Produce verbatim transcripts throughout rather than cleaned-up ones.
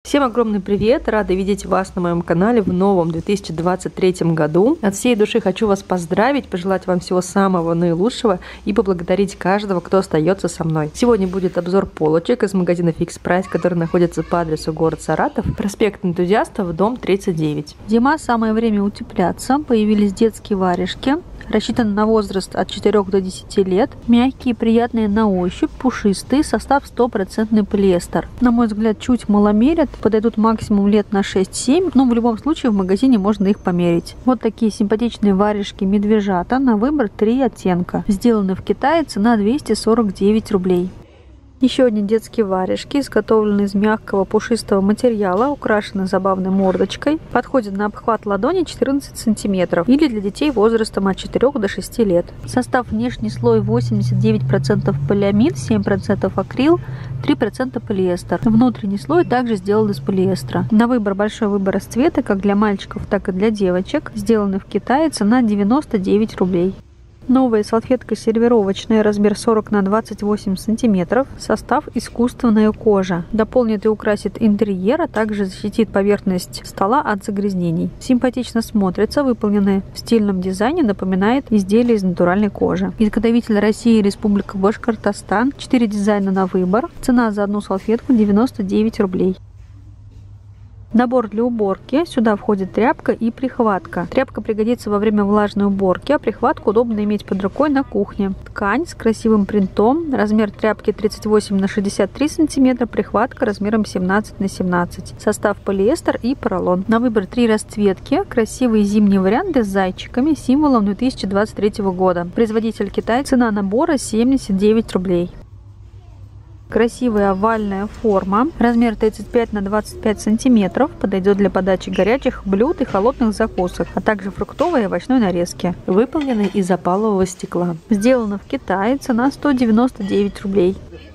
Всем огромный привет! Рада видеть вас на моем канале в новом две тысячи двадцать третьем году. От всей души хочу вас поздравить, пожелать вам всего самого наилучшего и поблагодарить каждого, кто остается со мной. Сегодня будет обзор полочек из магазина Fix Price, который находится по адресу город Саратов, проспект Энтузиастов, дом тридцать девять. Зима, самое время утепляться. Появились детские варежки. Рассчитаны на возраст от четырёх до десяти лет. Мягкие, приятные на ощупь, пушистые, состав стопроцентный полиэстер. На мой взгляд, чуть маломерят, подойдут максимум лет на шесть-семь, но в любом случае в магазине можно их померить. Вот такие симпатичные варежки медвежата, на выбор три оттенка. Сделаны в Китае, цена двести сорок девять рублей. Еще одни детские варежки, изготовлены из мягкого пушистого материала, украшены забавной мордочкой. Подходят на обхват ладони четырнадцать сантиметров или для детей возрастом от четырёх до шести лет. Состав: внешний слой восемьдесят девять процентов полиамид, семь процентов акрил, три процента полиэстер. Внутренний слой также сделан из полиэстера. На выбор большой выбор расцветок, как для мальчиков, так и для девочек. Сделаны в Китае, цена девяносто девять рублей. Новая салфетка сервировочная, размер сорок на двадцать восемь сантиметров. Состав: искусственная кожа. Дополнит и украсит интерьер, а также защитит поверхность стола от загрязнений. Симпатично смотрится, выполненная в стильном дизайне, напоминает изделие из натуральной кожи. Изготовитель: Россия, Республика Башкортостан. четыре дизайна на выбор. Цена за одну салфетку девяносто девять рублей. Набор для уборки. Сюда входит тряпка и прихватка. Тряпка пригодится во время влажной уборки, а прихватку удобно иметь под рукой на кухне. Ткань с красивым принтом. Размер тряпки тридцать восемь на шестьдесят три сантиметра, прихватка размером семнадцать на семнадцать. Состав: полиэстер и поролон. На выбор три расцветки. Красивые зимние варианты с зайчиками, символом две тысячи двадцать третьего года. Производитель: Китай. Цена набора семьдесят девять рублей. Красивая овальная форма, размер тридцать пять на двадцать пять сантиметров, подойдет для подачи горячих блюд и холодных закусок, а также фруктовой и овощной нарезки. Выполнены из опалового стекла. Сделано в Китае, цена сто девяносто девять рублей.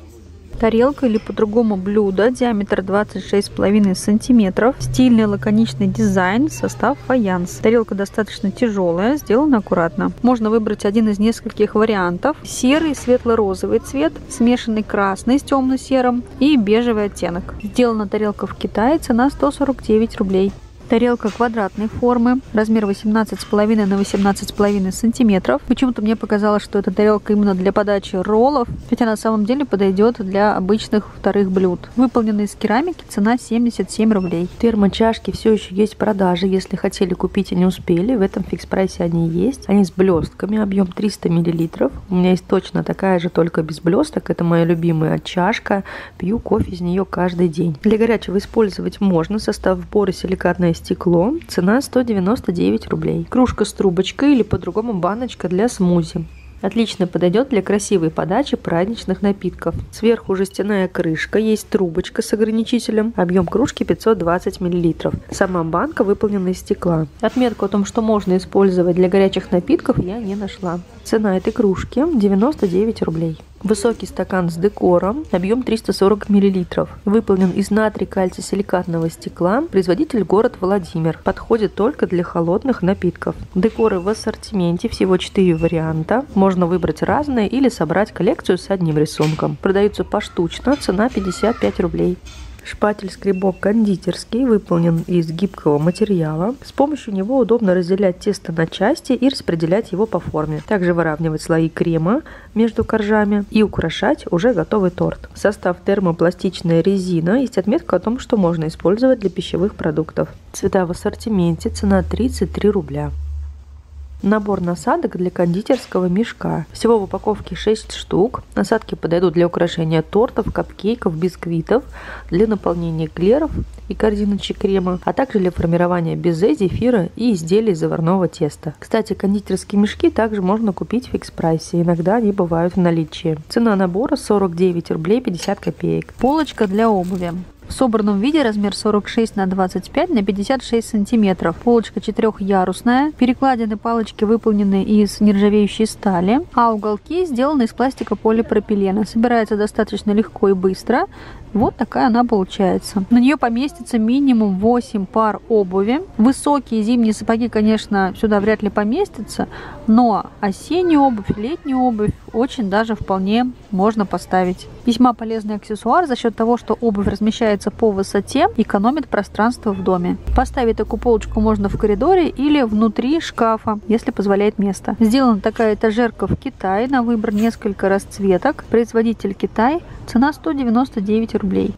Тарелка или по-другому блюдо, диаметр двадцать шесть с половиной сантиметров, стильный лаконичный дизайн, состав: фаянс. Тарелка достаточно тяжелая, сделана аккуратно. Можно выбрать один из нескольких вариантов: серый, светло-розовый цвет, смешанный красный с темно-серым и бежевый оттенок. Сделана тарелка в Китае, цена сто сорок девять рублей. Тарелка квадратной формы, размер восемнадцать с половиной на восемнадцать с половиной сантиметров. Почему-то мне показалось, что эта тарелка именно для подачи роллов, хотя на самом деле подойдет для обычных вторых блюд. Выполнена из керамики, цена семьдесят семь рублей. Термочашки все еще есть в продаже, если хотели купить и не успели. В этом Fix Price они есть. Они с блестками, объем триста миллилитров. У меня есть точно такая же, только без блесток. Это моя любимая чашка. Пью кофе из нее каждый день. Для горячего использовать можно. Состав: сборы, силикатное стекло. Цена сто девяносто девять рублей. Кружка с трубочкой или по-другому баночка для смузи. Отлично подойдет для красивой подачи праздничных напитков. Сверху жестяная крышка, есть трубочка с ограничителем. Объем кружки пятьсот двадцать миллилитров. Сама банка выполнена из стекла. Отметку о том, что можно использовать для горячих напитков, я не нашла. Цена этой кружки девяносто девять рублей. Высокий стакан с декором, объем триста сорок миллилитров. Выполнен из натрий-кальций-силикатного стекла. Производитель: город Владимир. Подходит только для холодных напитков. Декоры в ассортименте, всего четыре варианта. Можно выбрать разные или собрать коллекцию с одним рисунком. Продаются поштучно, цена пятьдесят пять рублей. Шпатель-скребок кондитерский, выполнен из гибкого материала. С помощью него удобно разделять тесто на части и распределять его по форме. Также выравнивать слои крема между коржами и украшать уже готовый торт. Состав: термопластичная резина. Есть отметка о том, что можно использовать для пищевых продуктов. Цвета в ассортименте, цена тридцать три рубля. Набор насадок для кондитерского мешка. Всего в упаковке шесть штук. Насадки подойдут для украшения тортов, капкейков, бисквитов, для наполнения эклеров и корзиночек крема, а также для формирования безе, зефира и изделий заварного теста. Кстати, кондитерские мешки также можно купить в Fix Price. Иногда они бывают в наличии. Цена набора сорок девять рублей пятьдесят копеек. Полочка для обуви. В собранном виде, размер сорок шесть на двадцать пять на пятьдесят шесть сантиметров. Полочка четырехъярусная. Перекладины палочки выполнены из нержавеющей стали, а уголки сделаны из пластика полипропилена. Собирается достаточно легко и быстро. Вот такая она получается. На нее поместится минимум восемь пар обуви. Высокие зимние сапоги, конечно, сюда вряд ли поместятся, но осеннюю обувь, летнюю обувь очень даже вполне можно поставить. Весьма полезный аксессуар за счет того, что обувь размещается по высоте, экономит пространство в доме. Поставить такую полочку можно в коридоре или внутри шкафа, если позволяет место. Сделана такая этажерка в Китае, на выбор несколько расцветок. Производитель Китай, цена сто девяносто девять рублей.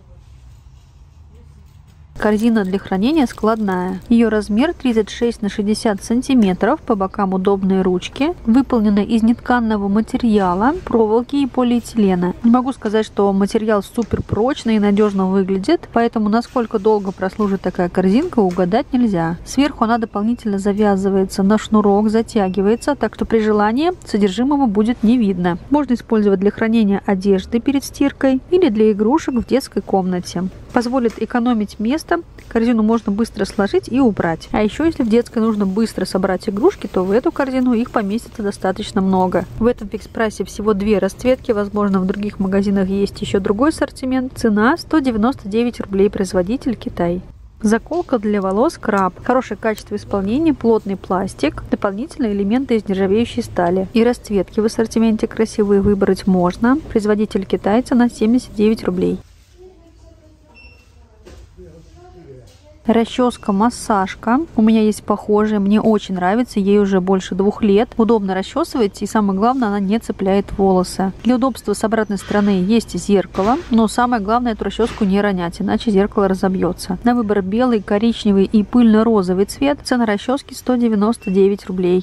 Корзина для хранения складная. Ее размер тридцать шесть на шестьдесят сантиметров, по бокам удобные ручки. Выполнена из нетканного материала, проволоки и полиэтилена. Не могу сказать, что материал супер прочный и надежно выглядит, поэтому насколько долго прослужит такая корзинка, угадать нельзя. Сверху она дополнительно завязывается на шнурок, затягивается, так что при желании содержимого будет не видно. Можно использовать для хранения одежды перед стиркой или для игрушек в детской комнате. Позволит экономить место, корзину можно быстро сложить и убрать. А еще, если в детской нужно быстро собрать игрушки, то в эту корзину их поместится достаточно много. В этом фикс-прайсе всего две расцветки, возможно, в других магазинах есть еще другой ассортимент. Цена сто девяносто девять рублей, производитель Китай. Заколка для волос краб. Хорошее качество исполнения, плотный пластик, дополнительные элементы из нержавеющей стали. И расцветки в ассортименте красивые выбрать можно. Производитель Китай, цена семьдесят девять рублей. Расческа-массажка. У меня есть похожая, мне очень нравится, ей уже больше двух лет. Удобно расчесывать и, самое главное, она не цепляет волосы. Для удобства с обратной стороны есть зеркало, но самое главное, эту расческу не ронять, иначе зеркало разобьется. На выбор белый, коричневый и пыльно-розовый цвет. Цена расчески сто девяносто девять рублей.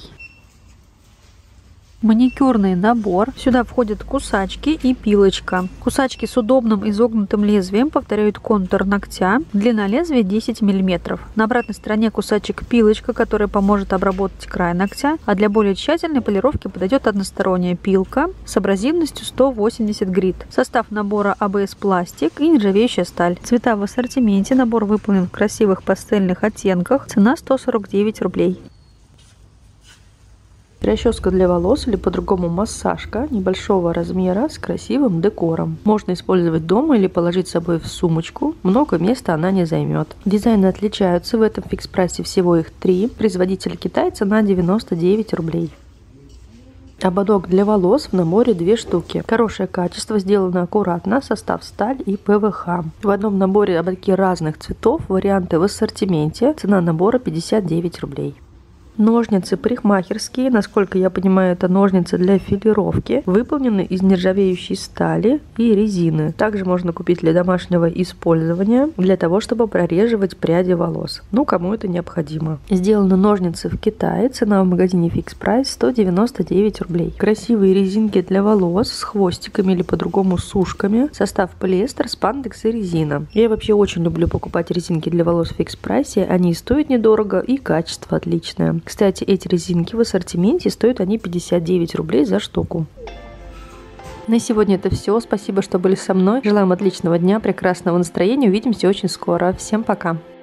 Маникюрный набор. Сюда входят кусачки и пилочка. Кусачки с удобным изогнутым лезвием повторяют контур ногтя. Длина лезвия десять миллиметров. На обратной стороне кусачек пилочка, которая поможет обработать край ногтя. А для более тщательной полировки подойдет односторонняя пилка с абразивностью сто восемьдесят грит. Состав набора а бэ эс пластик и нержавеющая сталь. Цвета в ассортименте. Набор выполнен в красивых пастельных оттенках. Цена сто сорок девять рублей. Расческа для волос или по-другому массажка небольшого размера с красивым декором. Можно использовать дома или положить с собой в сумочку. Много места она не займет. Дизайны отличаются. В этом фикс-прайсе всего их три. Производитель Китай, цена девяносто девять рублей. Ободок для волос в наборе две штуки. Хорошее качество, сделано аккуратно, состав сталь и пэ вэ ха. В одном наборе ободки разных цветов, варианты в ассортименте. Цена набора пятьдесят девять рублей. Ножницы парикмахерские, насколько я понимаю, это ножницы для филировки, выполнены из нержавеющей стали и резины. Также можно купить для домашнего использования, для того, чтобы прореживать пряди волос. Ну, кому это необходимо. Сделаны ножницы в Китае, цена в магазине Fix Price сто девяносто девять рублей. Красивые резинки для волос с хвостиками или по-другому с ушками. Состав полиэстер, спандекс и резина. Я вообще очень люблю покупать резинки для волос в Fix Price, они стоят недорого и качество отличное. Кстати, эти резинки в ассортименте, стоят они пятьдесят девять рублей за штуку. На сегодня это все. Спасибо, что были со мной. Желаем отличного дня, прекрасного настроения. Увидимся очень скоро. Всем пока!